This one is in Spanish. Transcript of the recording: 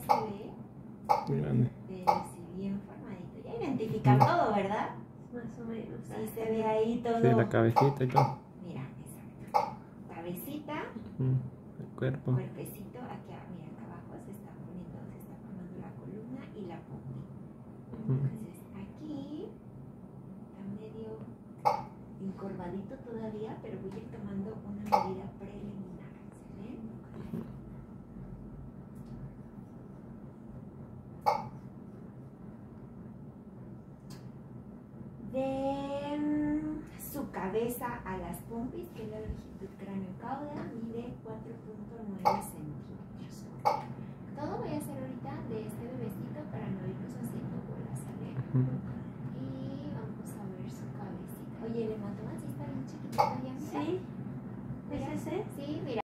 se ve. Muy grande. Pero sí, bien formadito. Ya identificar todo, ¿verdad? Más o menos. Sí, se ve ahí todo. Sí, la cabecita y todo. Mira, exacto. Cabecita, El cuerpo. cuerpecito. Aquí, mira, acá abajo se está formando la columna y la pompi. Entonces, aquí está medio encorvadito todavía, pero voy a ir tomando una medida preliminar. ¿Se ven? De su cabeza a las pompis, que es la longitud cráneo-cauda, mide 4.9 centímetros. Todo voy a hacer ahorita de este bebecito para no irnos haciendo bolas, ¿sale? Y vamos a ver su cabecita. Oye, el hematoma sí está bien chiquitito ya, mira. Sí. ¿Es ese? Sí, mira.